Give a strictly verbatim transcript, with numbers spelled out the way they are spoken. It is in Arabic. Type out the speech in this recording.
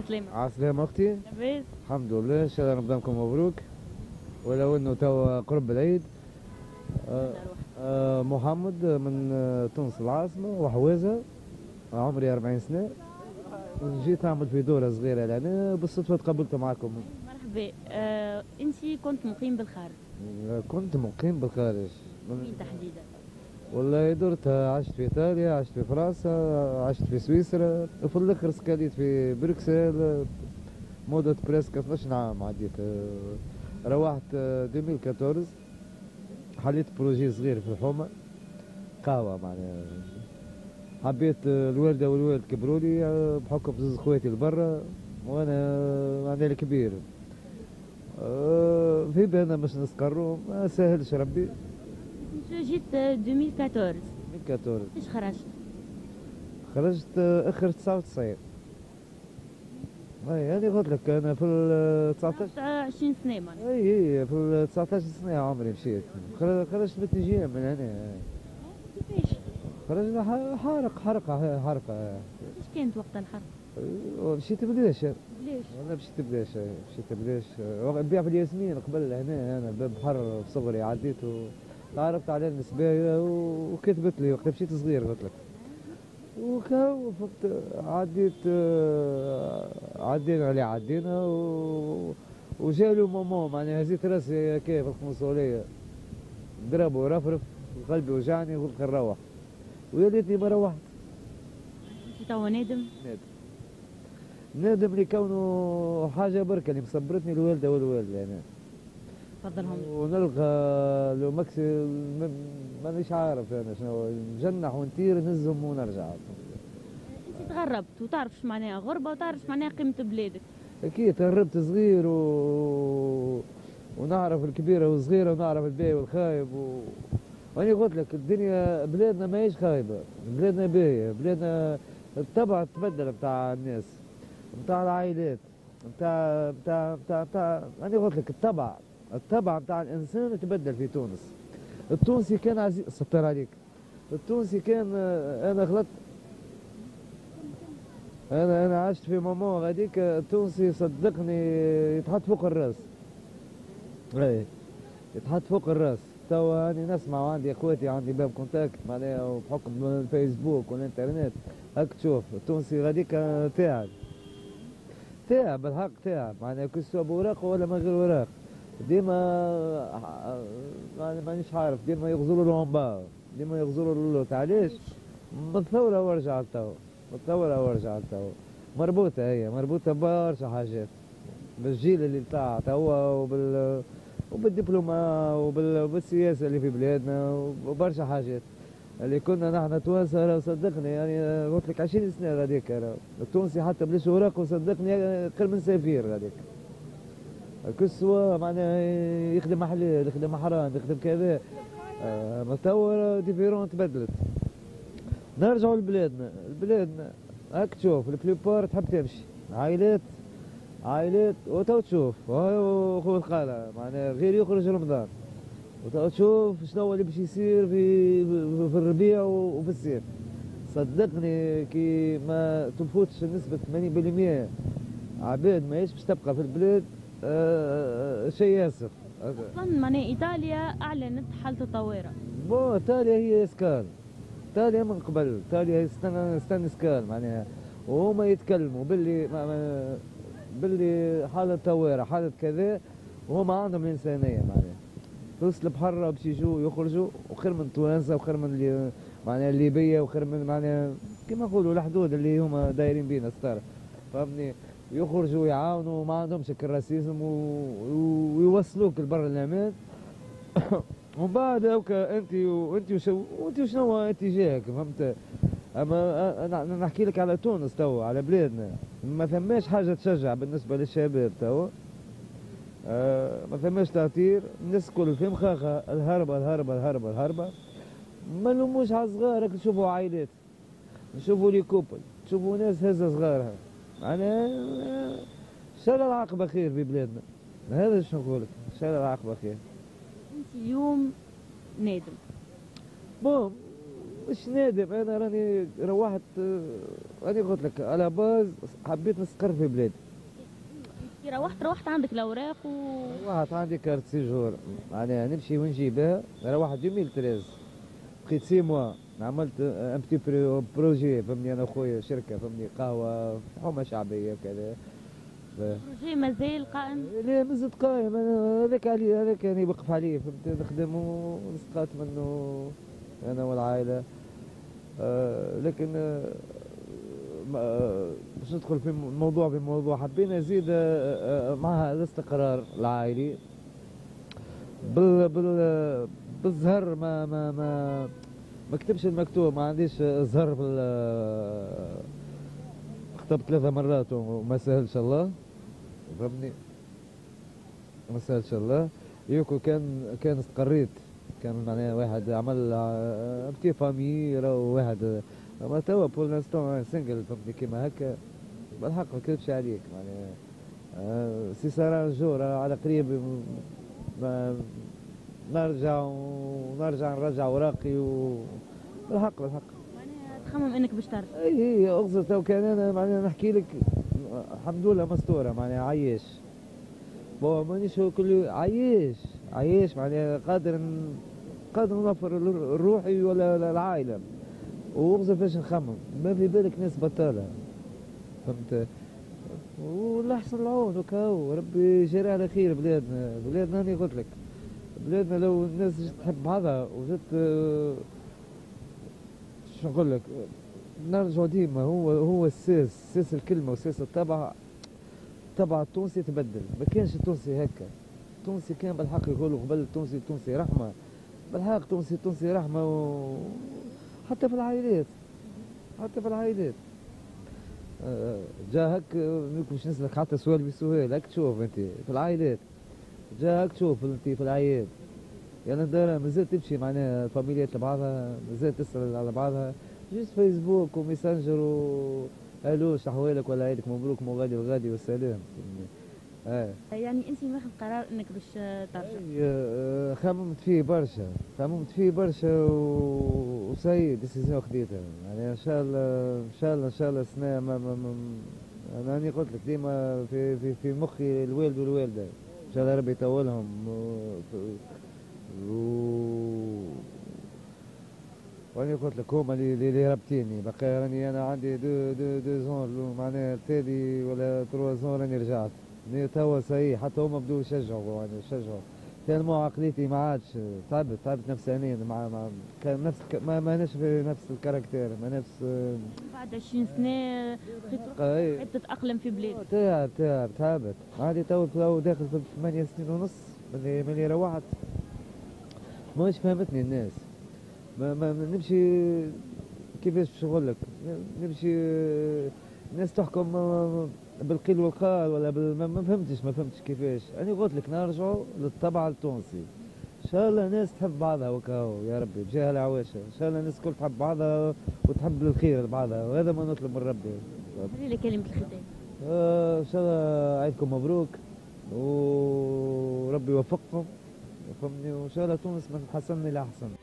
عسلامة. عسلامة أختي. لاباس. الحمد لله، إن شاء الله رمضانكم مبروك. ولو إنه توا قرب العيد. آه آه محمد من آه تونس العاصمة وحوازة، عمري أربعين سنة. جيت نعمل في دورة صغيرة لهنا، بالصدفة تقابلت معكم. مرحبا. آه أنت كنت مقيم بالخارج؟ آه كنت مقيم بالخارج. وين تحديدا؟ والله درت، عشت في ايطاليا، عشت في فرنسا، عشت في سويسرا، وفي الاخر سكاليت في بروكسل مدة بريسك اثناش عام عديت. روحت ألفين وأربعطاش، حليت بروجي صغير في الحومة قهوة معناها. حبيت الوالدة والوالد كبروا لي بحكم زوز خواتي لبرا وانا معناها الكبير. في بالنا باش نستقروا، ما سهلش ربي. جيت ألفين وأربعطاش. ألفين وأربعطاش ايش خرجت؟ خرجت اخر تسعة وتسعين. اي يعني قلت لك انا في ال تسعطاش عشرين سنة معناها. اي اي في ال تسعطاش سنة عمري مشيت. خرجت باتجاه من هنا. كيفاش؟ خرجنا حارق حرقة حرقة. ايش كانت وقت الحرب؟ مشيت بلاش. بلاش؟ انا مشيت بلاش، مشيت بلاش نبيع في الياسمين قبل هنا. انا باب بحر بصغري عديت و تعرفت على النسباية وكتبت لي وقت مشيت صغير قلت لك. وكاو فقت عديت، عدينا اللي عدينا و... وجالو ماما معناها هزيت راسي كيف القنصلية ضرب ورفرف، قلبي وجعني وقلت نروح، ويا ليتني ما روحت. انت توا نادم؟ نادم نادم لكونه حاجة بركة اللي مصبرتني الوالدة والوالد يعني. فضلهم. ونلقى لو مكسي مانيش عارف انا شنو، نجنح ونطير نهزهم ونرجع. انت تغربت وتعرف اش معناها غربة وتعرف معناها قيمة بلادك. اكيد تغربت صغير و... ونعرف الكبيرة والصغيرة ونعرف الباهي والخايب و... وأنا قلت لك الدنيا بلادنا ماهيش خايبة، بلادنا باهية، بلادنا الطبع تبدل بتاع الناس، بتاع العائلات، بتاع بتاع بتاع بتاع أنا قلت لك الطبع الطبع بتاع الإنسان تبدل في تونس. التونسي كان عزيز، ستر عليك، التونسي كان، أنا غلطت، أنا أنا عشت في ماما غاديك. التونسي صدقني يتحط فوق الراس. أي يتحط فوق الراس. توا أنا نسمع وعندي إخواتي عندي باب كونتاكت معناها وبحكم الفيسبوك والإنترنت هاك تشوف التونسي غاديك تعب تعب بالحق تعب معناها كسوا بوراق ولا من غير وراق. ديما مانيش عارف، ديما يغزلوا له با، ديما يغزلوا له علاش؟ بالثورة ورجع لتوا، بالثورة ورجع لتوا، مربوطة هي مربوطة برشا حاجات بالجيل اللي طلع توا وبال وبالدبلومة وبالسياسة اللي في بلادنا وبرشا حاجات اللي كنا نحن توانسة. صدقني يعني قلت لك عشرين سنة غاديك التونسي حتى بلاش اوراق وصدقني خير من سفير غاديك. كسوة معناها يخدم حلال يخدم حرام يخدم كذا. آه متطور ديفيرون تبدلت. نرجعوا لبلادنا، لبلادنا هاك تشوف البلوبار تحب تمشي عائلات عائلات وتو تشوف هاي خويا الخالة معناها غير يخرج رمضان وتو تشوف شنو اللي باش يصير في في الربيع وفي الصيف. صدقني كي ما تفوتش نسبة ثمانين بالمئة عباد ماهيش باش تبقى في البلاد. آه شيء ياسر. اصلا معناها ايطاليا اعلنت حالة الطوارئ. بون ايطاليا هي اسكال، ايطاليا من قبل، ايطاليا هي استنى استنى اسكال معناها، وهما يتكلموا باللي باللي حالة طوارئ حالة كذا، وهما عندهم الإنسانية معناها. فلوس البحر باش يجوا يخرجوا وخير من توانسة وخير من اللي معناها الليبية وخير من معناها كيما نقولوا الحدود اللي هما دايرين بينا ستار فهمني. يخرجوا يعاونوا وما عندهمش الراسيزم ويوصلوك لبر الامان. ومن بعد هكا انت وانت وشو وانت وشنو اتجاهك فهمت. اما انا نحكي لك على تونس توا على بلادنا ما ثماش حاجه تشجع بالنسبه للشباب توا. آه ما ثماش تأثير، الناس الكل في مخاخه الهربه الهربه الهربه الهربه. ما نلوموش على الصغار، نشوفوا عائلات نشوفوا لي كوبل نشوفوا ناس هزه صغارها معناها. ان شاء الله العاقبه خير في بلادنا، هذا شنو نقول لك، ان شاء الله العاقبه خير. انت اليوم نادم؟ بون مش نادم، انا راني روحت، راني قلت لك على باز حبيت نستقر في بلادي. كي روحت روحت عندك الاوراق و روحت عندي كارت سيجور، معناها نمشي ونجيبها. روحت ألفين وثلاثة، بقيت سي موا، عملت ان بتي بروجي فهمني، انا وخويا شركه فهمني، قهوه حومه شعبيه وكذا. البروجي مازال قائم؟ لا مازلت قايم، انا هذاك علي، هذاك يعني وقف عليه فهمت، نخدم ونسقط منه انا والعائله. آه لكن آه باش ندخل في الموضوع بموضوع حبينا نزيد آه آه مع الاستقرار العائلي بال بال بالزهر. ما ما ما ما كتبش المكتوب، ما عنديش زهر في خطبت ثلاثة مرات وما سهلش الله فهمني، ما سهلش الله. يوكو كان كان استقريت، كان معناها واحد عمل بتي فامي، راهو واحد اما توا بول انستون سنجل فهمتني كيما هكا. بالحق ما نكذبش عليك معناها آه سي سارا جور على قريب ما نرجع ونرجع نرجع وراقي و بالحق بالحق. معناها تخمم انك باش ترجع؟ اي هي اغزر تو كان انا معناها نحكي لك الحمد لله مستوره معناها عايش. بو مانيش كل عايش عايش معناها قادر ن... قادر نوفر روحي ولا العائله. واغزر فاش نخمم ما في بالك ناس بطاله فهمت. والله احسن العون وكاو ربي يجري على خير بلادنا. بلادنا هاني قلت لك بلادنا لو الناس جت تحب بعضها وجت شو نقول لك نرجعوا ديما. هو هو الساس ساس الكلمه وساس الطبع. الطبع التونسي تبدل، ما كانش التونسي هكا. التونسي كان بالحق يقولوا قبل التونسي التونسي رحمه، بالحق التونسي التونسي رحمه و... حتى في العائلات، حتى في العائلات جا هك. باش نسلك حتى سؤال بسؤال هك تشوف انت في العائلات، جا هك تشوف انت في العياد يعني الدار مازال تمشي معناها الفاميليات لبعضها، مازال تسأل على بعضها جيست فيسبوك وميسنجر و الو شحوالك ولا عيدك مبروك مو غادي الغادي والسلام. اه يعني انت ماخذ قرار انك باش ترجع؟ آه خممت فيه برشا، خممت فيه برشا وسيد ديسيزيون خديتها يعني ان شاء الله ان شاء الله ان شاء الله سنة ما, ما, ما انا راني قلت لك ديما في في في مخي الوالد والوالده ان شاء الله ربي يطولهم و واني قلت لك هما اللي اللي رابطيني. بقى راني انا عندي دو دو دو زون معناها تالي ولا تروا زون راني رجعت توا صحيح. حتى هما بدو يشجعوا يعني يشجعوا تالمو عقليتي ما عادش تعبت تعبت نفسانيا مع مع كان نفس ما ماناش في نفس الكاركتير ما نفس. بعد عشرين سنة بقيت تتأقلم في بلاد. تعب تعب تعبت عادي. تو تو داخل في ثمانية سنين ونص ملي ملي روحت ماش فهمتني الناس. ما, ما نمشي كيفاش باش نقول لك نمشي الناس تحكم بالقيل والقال ولا بال... ما فهمتش ما فهمتش كيفاش. انا قلت لك نرجعوا للطبع التونسي ان شاء الله. ناس تحب بعضها وكاو يا ربي بجاه العواشة ان شاء الله. الناس الكل تحب بعضها وتحب الخير لبعضها وهذا ما نطلب من ربي. هذه كلمة الختام. آه ان شاء الله عيدكم مبروك وربي يوفقكم فهمني وان شاء الله تونس من حسن الى احسن.